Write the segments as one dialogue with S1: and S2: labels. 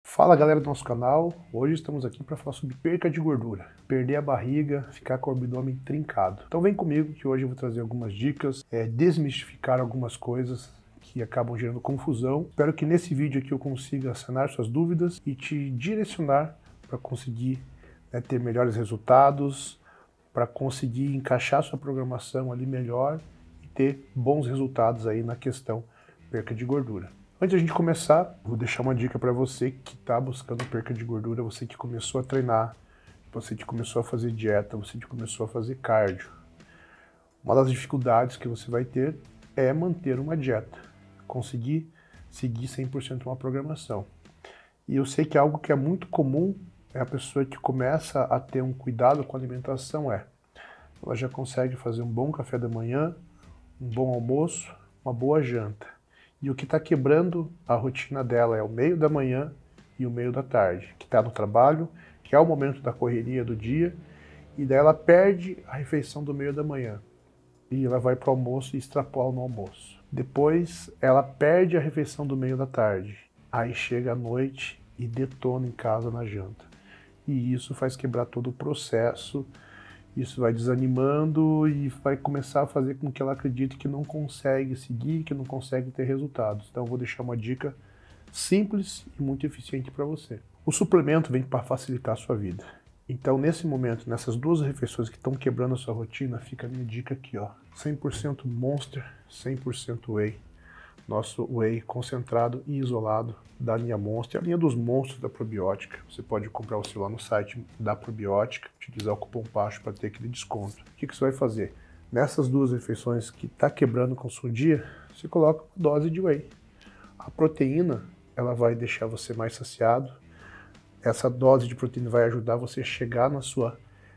S1: Fala galera do nosso canal, hoje estamos aqui para falar sobre perca de gordura, perder a barriga, ficar com o abdômen trincado. Então vem comigo que hoje eu vou trazer algumas dicas, desmistificar algumas coisas que acabam gerando confusão. Espero que nesse vídeo aqui eu consiga sanar suas dúvidas e te direcionar para conseguir ter melhores resultados, para conseguir encaixar sua programação ali melhor e ter bons resultados aí na questão perca de gordura. Antes de a gente começar, vou deixar uma dica para você que está buscando perca de gordura, você que começou a treinar, você que começou a fazer dieta, você que começou a fazer cardio. Uma das dificuldades que você vai ter é manter uma dieta, conseguir seguir 100% uma programação. E eu sei que algo que é muito comum é a pessoa que começa a ter um cuidado com a alimentação, ela já consegue fazer um bom café da manhã, um bom almoço, uma boa janta. E o que está quebrando a rotina dela é o meio da manhã e o meio da tarde, que está no trabalho, que é o momento da correria do dia, e daí ela perde a refeição do meio da manhã. E ela vai para o almoço e extrapola no almoço. Depois ela perde a refeição do meio da tarde. Aí chega à noite e detona em casa na janta. E isso faz quebrar todo o processo. Isso vai desanimando e vai começar a fazer com que ela acredite que não consegue seguir, que não consegue ter resultados. Então eu vou deixar uma dica simples e muito eficiente para você. O suplemento vem para facilitar a sua vida. Então nesse momento, nessas duas refeições que estão quebrando a sua rotina, fica a minha dica aqui, 100% Monster, 100% Whey. Nosso Whey concentrado e isolado da linha Monster, a linha dos monstros da probiótica. Você pode comprar o seu lá no site da probiótica, utilizar o cupom PACHO para ter aquele desconto. O que você vai fazer? Nessas duas refeições que está quebrando com o seu dia, você coloca uma dose de Whey. A proteína, ela vai deixar você mais saciado. Essa dose de proteína vai ajudar você a chegar na sua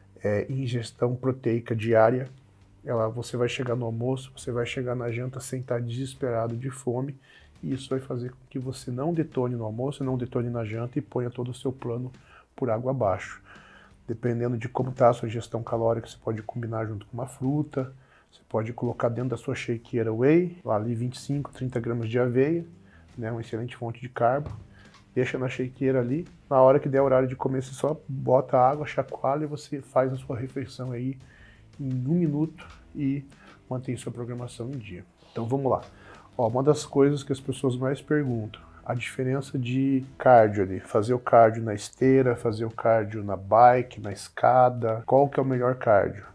S1: ingestão proteica diária. Você vai chegar no almoço, você vai chegar na janta sem estar desesperado de fome, e isso vai fazer com que você não detone no almoço, não detone na janta e ponha todo o seu plano por água abaixo. Dependendo de como está a sua ingestão calórica, você pode combinar junto com uma fruta, você pode colocar dentro da sua shakeira whey, ali 25, 30 gramas de aveia, uma excelente fonte de carbo, deixa na shakeira ali, na hora que der horário de comer, você só bota água, chacoalha e você faz a sua refeição aí em 1 minuto e mantém sua programação em dia. Então vamos lá. Uma das coisas que as pessoas mais perguntam, a diferença de cardio ali, fazer o cardio na esteira, fazer o cardio na bike, na escada, qual que é o melhor cardio?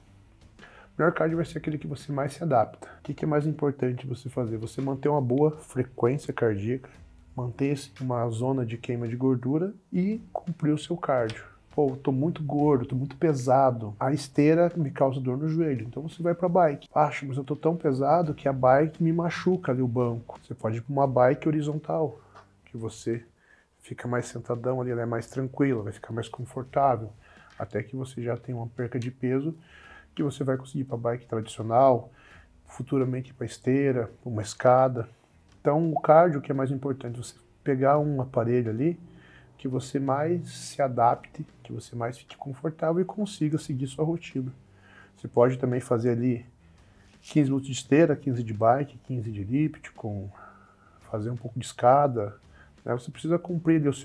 S1: O melhor cardio vai ser aquele que você mais se adapta. O que é mais importante você fazer? Você manter uma boa frequência cardíaca, manter uma zona de queima de gordura e cumprir o seu cardio. Pô, tô muito gordo, tô muito pesado. A esteira me causa dor no joelho, então você vai pra bike. Mas eu tô tão pesado que a bike me machuca ali o banco. Você pode ir pra uma bike horizontal, que você fica mais sentadão ali, ela é mais tranquila, vai ficar mais confortável. Até que você já tem uma perca de peso, que você vai conseguir ir pra bike tradicional, futuramente pra esteira, uma escada. Então o cardio que é mais importante, você pegar um aparelho ali, que você mais se adapte, que você mais fique confortável e consiga seguir sua rotina. Você pode também fazer ali 15 minutos de esteira, 15 de bike, 15 de elíptico, fazer um pouco de escada. Você precisa cumprir ali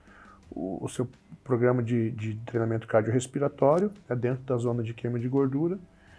S1: o seu programa de treinamento cardiorrespiratório, dentro da zona de queima de gordura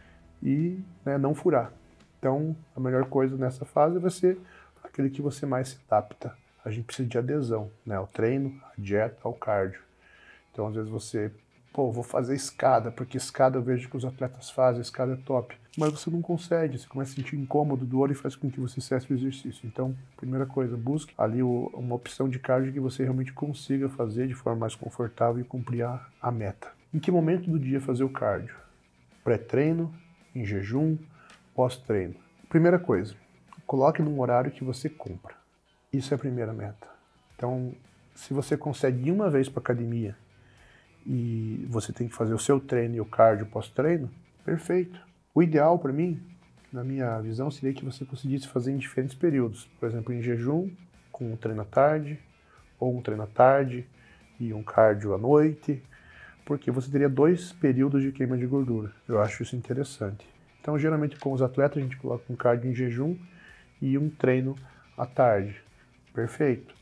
S1: e não furar. Então a melhor coisa nessa fase vai ser aquele que você mais se adapta. A gente precisa de adesão, o treino, a dieta, ao cardio. Então, às vezes você, vou fazer escada, porque escada eu vejo que os atletas fazem, escada é top. Mas você não consegue, você começa a sentir incômodo, dor e faz com que você cesse o exercício. Então, primeira coisa, busque ali uma opção de cardio que você realmente consiga fazer de forma mais confortável e cumprir a meta. Em que momento do dia fazer o cardio? Pré-treino, em jejum, pós-treino. Primeira coisa, coloque num horário que você cumpra. Isso é a primeira meta. Então, se você consegue ir uma vez para academia e você tem que fazer o seu treino e o cardio pós-treino, perfeito. O ideal para mim, na minha visão, seria que você conseguisse fazer em diferentes períodos. Por exemplo, em jejum, com um treino à tarde, ou um treino à tarde e um cardio à noite, porque você teria 2 períodos de queima de gordura. Eu acho isso interessante. Então, geralmente com os atletas, a gente coloca um cardio em jejum e um treino à tarde. Perfeito.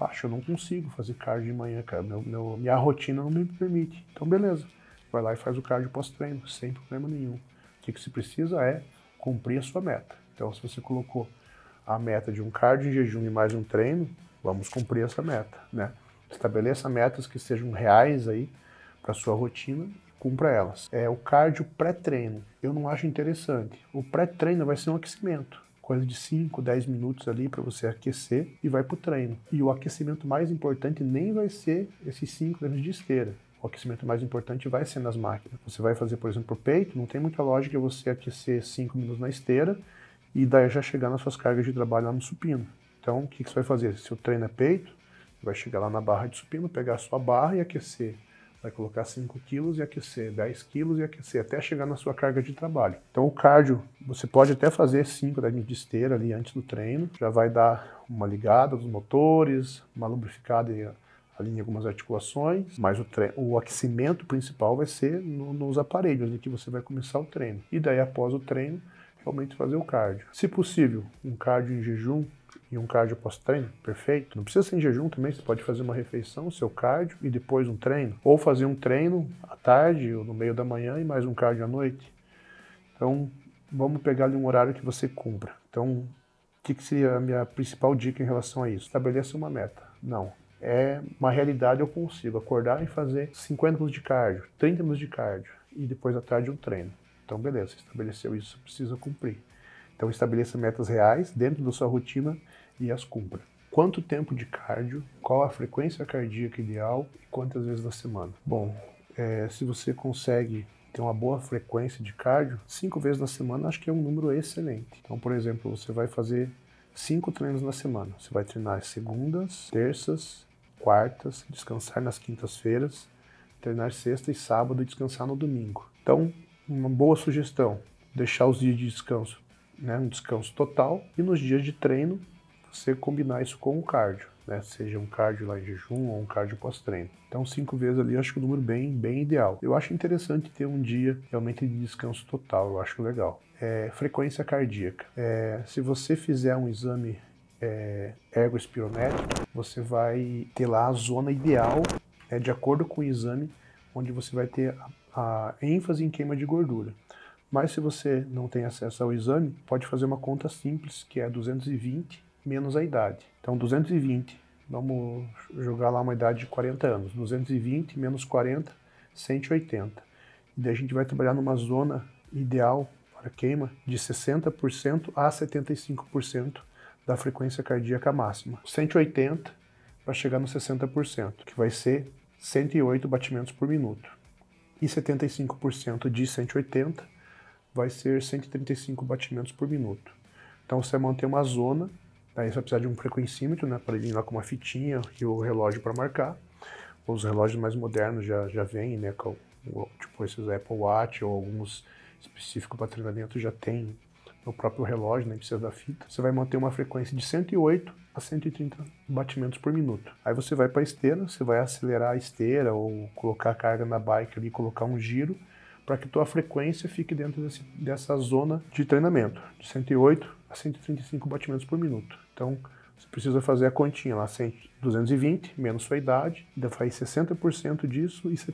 S1: Acho, eu não consigo fazer cardio de manhã, cara. Minha rotina não me permite. Então, beleza. Vai lá e faz o cardio pós-treino, sem problema nenhum. O que se precisa é cumprir a sua meta. Então, se você colocou a meta de um cardio em jejum e mais um treino, vamos cumprir essa meta, né? Estabeleça metas que sejam reais aí para sua rotina, cumpra elas. O cardio pré-treino, eu não acho interessante. O pré-treino vai ser um aquecimento. Coisa de 5, 10 minutos ali para você aquecer e vai para o treino. E o aquecimento mais importante nem vai ser esses 5 minutos de esteira. O aquecimento mais importante vai ser nas máquinas. Você vai fazer, por exemplo, o peito, não tem muita lógica você aquecer 5 minutos na esteira e daí já chegar nas suas cargas de trabalho lá no supino. Então, o que você vai fazer? Se o treino é peito, você vai chegar lá na barra de supino, pegar a sua barra e aquecer. Vai colocar 5 quilos e aquecer, 10 quilos e aquecer, até chegar na sua carga de trabalho. Então o cardio, você pode até fazer 5, 10 minutos de esteira ali antes do treino, já vai dar uma ligada dos motores, uma lubrificada ali em algumas articulações, mas o aquecimento principal vai ser nos aparelhos ali que você vai começar o treino. E daí após o treino, realmente fazer o cardio. Se possível, um cardio em jejum, e um cardio pós-treino, perfeito. Não precisa ser em jejum também, você pode fazer uma refeição, seu cardio e depois um treino. Ou fazer um treino à tarde ou no meio da manhã e mais um cardio à noite. Então, vamos pegar ali um horário que você cumpra. Então, o que seria a minha principal dica em relação a isso? Estabeleça uma meta. Não. É uma realidade, eu consigo acordar e fazer 50 minutos de cardio, 30 minutos de cardio e depois à tarde um treino. Então, beleza, estabeleceu isso, precisa cumprir. Então, estabeleça metas reais dentro da sua rotina e as cumpra. Quanto tempo de cardio, qual a frequência cardíaca ideal e quantas vezes na semana? Bom, se você consegue ter uma boa frequência de cardio, 5 vezes na semana acho que é um número excelente. Então, por exemplo, você vai fazer 5 treinos na semana. Você vai treinar segundas, terças, quartas, descansar nas quintas-feiras, treinar sexta e sábado e descansar no domingo. Então, uma boa sugestão, deixar os dias de descanso, né, um descanso total, e nos dias de treino você combinar isso com o cardio, né, seja um cardio lá em jejum ou um cardio pós-treino. Então 5 vezes ali, acho que é um número bem ideal. Eu acho interessante ter um dia realmente de descanso total, eu acho legal. Frequência cardíaca. Se você fizer um exame ergospirométrico, você vai ter lá a zona ideal, de acordo com o exame, onde você vai ter a ênfase em queima de gordura. Mas se você não tem acesso ao exame, pode fazer uma conta simples, que é 220 menos a idade. Então 220, vamos jogar lá uma idade de 40 anos, 220 menos 40, 180. E daí a gente vai trabalhar numa zona ideal para queima de 60% a 75% da frequência cardíaca máxima. 180 para chegar no 60%, que vai ser 108 batimentos por minuto. E 75% de 180 vai ser 135 batimentos por minuto. Então você vai manter uma zona, aí você vai precisar de um frequencímetro, né, para ir lá com uma fitinha e o relógio para marcar. Os relógios mais modernos já vêm, né, tipo esses Apple Watch ou alguns específicos para treinamento já tem no próprio relógio, nem precisa da fita. Você vai manter uma frequência de 108 a 130 batimentos por minuto. Aí você vai para a esteira, você vai acelerar a esteira ou colocar a carga na bike ali, colocar um giro, para que tua frequência fique dentro dessa zona de treinamento, de 108 a 135 batimentos por minuto. Então, você precisa fazer a continha lá, 220 menos sua idade, ainda faz 60% disso e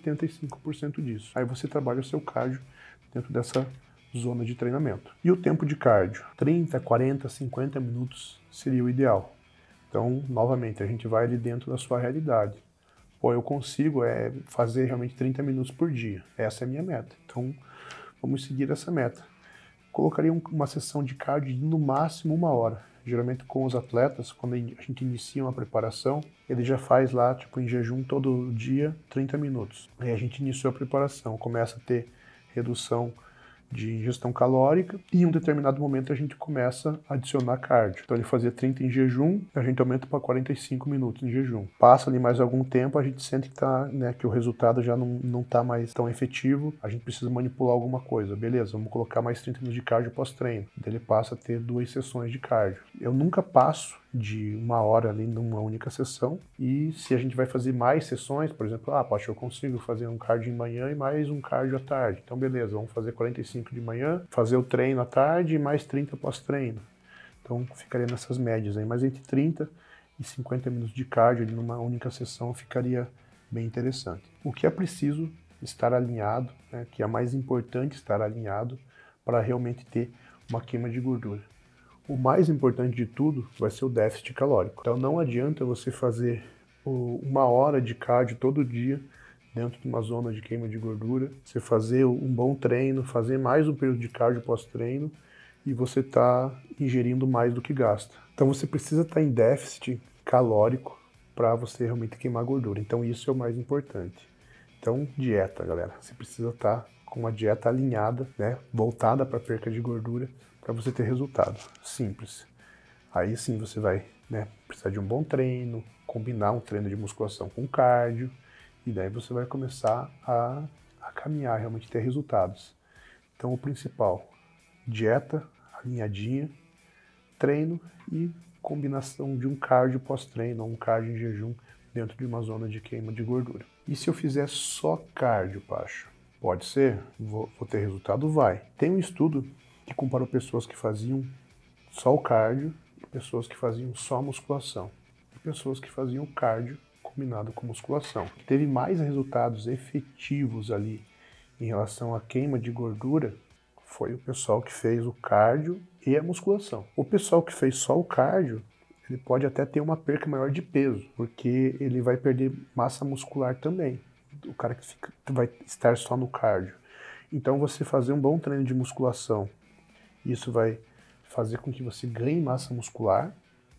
S1: 75% disso. Aí você trabalha o seu cardio dentro dessa zona de treinamento. E o tempo de cardio? 30, 40, 50 minutos seria o ideal. Então, novamente, a gente vai ali dentro da sua realidade. Pô, eu consigo fazer realmente 30 minutos por dia. Essa é a minha meta. Então, vamos seguir essa meta. Colocaria uma sessão de cardio de no máximo 1 hora. Geralmente com os atletas, quando a gente inicia uma preparação, ele já faz lá, tipo, em jejum todo dia, 30 minutos. Aí a gente iniciou a preparação, começa a ter redução de ingestão calórica e em um determinado momento a gente começa a adicionar cardio. Então ele fazia 30 em jejum, a gente aumenta para 45 minutos em jejum. Passa ali mais algum tempo, a gente sente que o resultado já não está mais tão efetivo, a gente precisa manipular alguma coisa. Beleza, vamos colocar mais 30 minutos de cardio pós-treino. Daí ele passa a ter 2 sessões de cardio. Eu nunca passo de 1 hora ali numa única sessão, e se a gente vai fazer mais sessões, por exemplo, eu consigo fazer um cardio de manhã e mais um cardio à tarde. Então beleza, vamos fazer 45 de manhã, fazer o treino à tarde e mais 30 pós-treino. Então ficaria nessas médias aí, mas entre 30 e 50 minutos de cardio ali numa única sessão ficaria bem interessante. O que é preciso estar alinhado, né, que é mais importante estar alinhado para realmente ter uma queima de gordura. O mais importante de tudo vai ser o déficit calórico. Então não adianta você fazer 1 hora de cardio todo dia dentro de uma zona de queima de gordura, você fazer um bom treino, fazer mais um período de cardio pós-treino e você está ingerindo mais do que gasta. Então você precisa estar em déficit calórico para você realmente queimar gordura. Então isso é o mais importante. Então dieta, galera. Você precisa estar com uma dieta alinhada, né, voltada para perca de gordura para você ter resultado. Simples. Aí sim você vai, né, precisar de um bom treino, combinar um treino de musculação com cardio, e daí você vai começar a caminhar, realmente ter resultados. Então o principal, dieta alinhadinha, treino e combinação de um cardio pós-treino ou um cardio em jejum dentro de uma zona de queima de gordura. E se eu fizer só cardio, Pacho? Pode ser? Vou ter resultado? Vai. Tem um estudo que comparou pessoas que faziam só o cardio, pessoas que faziam só musculação e pessoas que faziam cardio combinado com musculação. O que teve mais resultados efetivos ali em relação à queima de gordura foi o pessoal que fez o cardio e a musculação. O pessoal que fez só o cardio, ele pode até ter uma perca maior de peso, porque ele vai perder massa muscular também. O cara que vai estar só no cardio. Então você fazer um bom treino de musculação, isso vai fazer com que você ganhe massa muscular,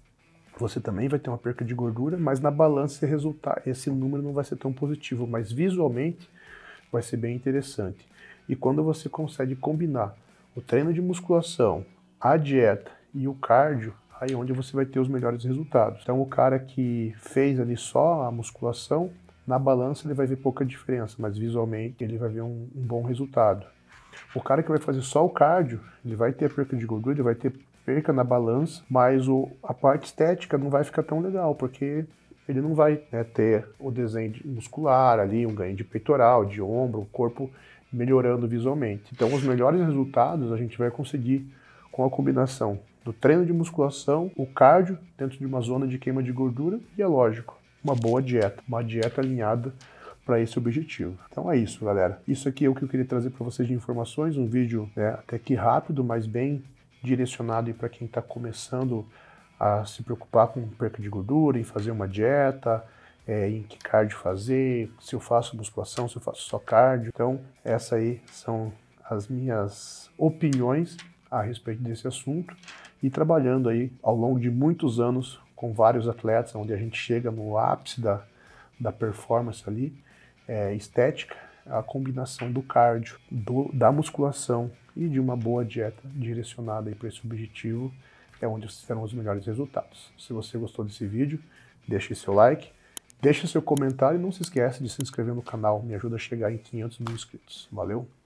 S1: você também vai ter uma perca de gordura, mas na balança esse número não vai ser tão positivo, mas visualmente vai ser bem interessante. E quando você consegue combinar o treino de musculação, a dieta e o cardio, aí é onde você vai ter os melhores resultados. Então o cara que fez ali só a musculação, na balança ele vai ver pouca diferença, mas visualmente ele vai ver um bom resultado. O cara que vai fazer só o cardio, ele vai ter perca de gordura, ele vai ter perca na balança, mas a parte estética não vai ficar tão legal, porque ele não vai, né, ter o desenho muscular ali, um ganho de peitoral, de ombro, o corpo melhorando visualmente. Então os melhores resultados a gente vai conseguir com a combinação do treino de musculação, o cardio dentro de uma zona de queima de gordura e, é lógico, uma boa dieta, uma dieta alinhada para esse objetivo. Então é isso, galera. Isso aqui é o que eu queria trazer para vocês de informações, um vídeo, né, até que rápido, mas bem direcionado para quem está começando a se preocupar com perca de gordura, em fazer uma dieta, em que cardio fazer, se eu faço musculação, se eu faço só cardio. Então essas aí são as minhas opiniões a respeito desse assunto e trabalhando aí ao longo de muitos anos com vários atletas, onde a gente chega no ápice da performance ali, estética, a combinação do cardio, da musculação e de uma boa dieta direcionada para esse objetivo é onde serão os melhores resultados. Se você gostou desse vídeo, deixe seu like, deixe seu comentário e não se esqueça de se inscrever no canal, me ajuda a chegar em 500 mil inscritos. Valeu!